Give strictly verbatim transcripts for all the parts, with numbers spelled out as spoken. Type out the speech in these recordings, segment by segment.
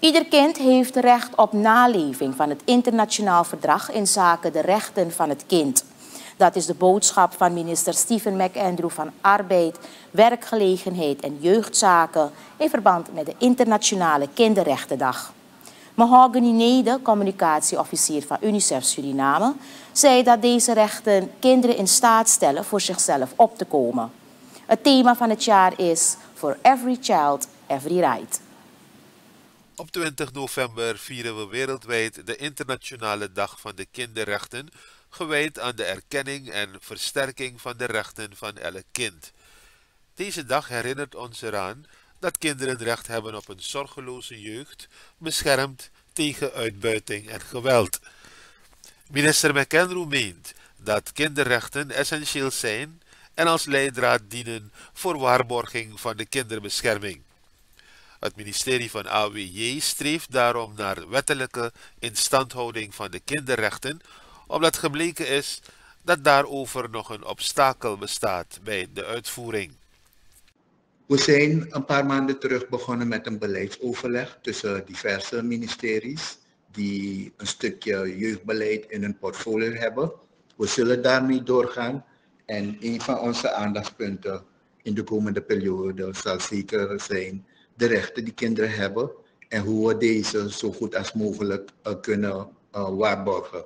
Ieder kind heeft recht op naleving van het internationaal verdrag inzake de rechten van het kind. Dat is de boodschap van minister Stephen McAndrew van Arbeid, Werkgelegenheid en Jeugdzaken in verband met de Internationale Kinderrechtendag. Mahogany Nede, communicatieofficier van UNICEF Suriname, zei dat deze rechten kinderen in staat stellen voor zichzelf op te komen. Het thema van het jaar is For Every Child, Every Right. Op twintig november vieren we wereldwijd de Internationale Dag van de Kinderrechten, gewijd aan de erkenning en versterking van de rechten van elk kind. Deze dag herinnert ons eraan dat kinderen recht hebben op een zorgeloze jeugd, beschermd tegen uitbuiting en geweld. Minister McAndrew meent dat kinderrechten essentieel zijn en als leidraad dienen voor waarborging van de kinderbescherming. Het ministerie van A W J streeft daarom naar wettelijke instandhouding van de kinderrechten, omdat gebleken is dat daarover nog een obstakel bestaat bij de uitvoering. We zijn een paar maanden terug begonnen met een beleidsoverleg tussen diverse ministeries die een stukje jeugdbeleid in hun portfolio hebben. We zullen daarmee doorgaan en een van onze aandachtspunten in de komende periode zal zeker zijn de rechten die kinderen hebben en hoe we deze zo goed als mogelijk uh, kunnen uh, waarborgen.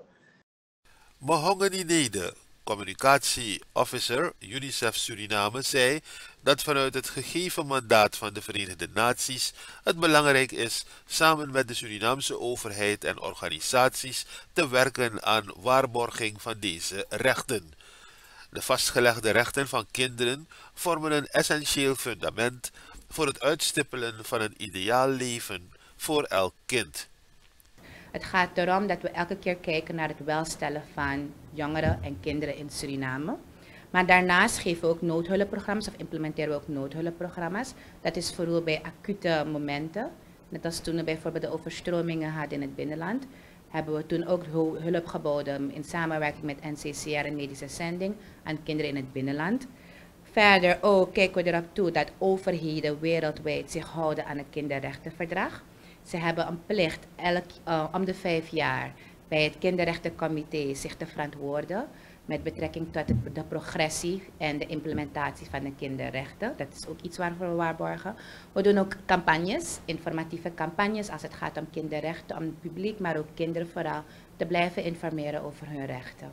Mahogany Nede, communicatieofficer UNICEF Suriname, zei dat vanuit het gegeven mandaat van de Verenigde Naties het belangrijk is samen met de Surinaamse overheid en organisaties te werken aan waarborging van deze rechten. De vastgelegde rechten van kinderen vormen een essentieel fundament voor het uitstippelen van een ideaal leven voor elk kind. Het gaat erom dat we elke keer kijken naar het welstellen van jongeren en kinderen in Suriname. Maar daarnaast geven we ook noodhulpprogramma's of implementeren we ook noodhulpprogramma's. Dat is vooral bij acute momenten. Net als toen we bijvoorbeeld de overstromingen hadden in het binnenland, hebben we toen ook hulp geboden in samenwerking met N C C R en Medische Zending aan kinderen in het binnenland. Verder ook kijken we erop toe dat overheden wereldwijd zich houden aan het kinderrechtenverdrag. Ze hebben een plicht elk, uh, om de vijf jaar bij het kinderrechtencomité zich te verantwoorden met betrekking tot de progressie en de implementatie van de kinderrechten. Dat is ook iets waarvoor we waarborgen. We doen ook campagnes, informatieve campagnes als het gaat om kinderrechten, om het publiek, maar ook kinderen vooral, te blijven informeren over hun rechten.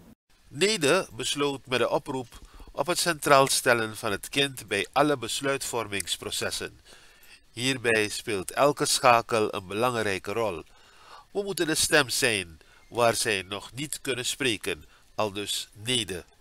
Nede besloot met de oproep op het centraal stellen van het kind bij alle besluitvormingsprocessen. Hierbij speelt elke schakel een belangrijke rol. We moeten de stem zijn waar zij nog niet kunnen spreken, aldus Nede.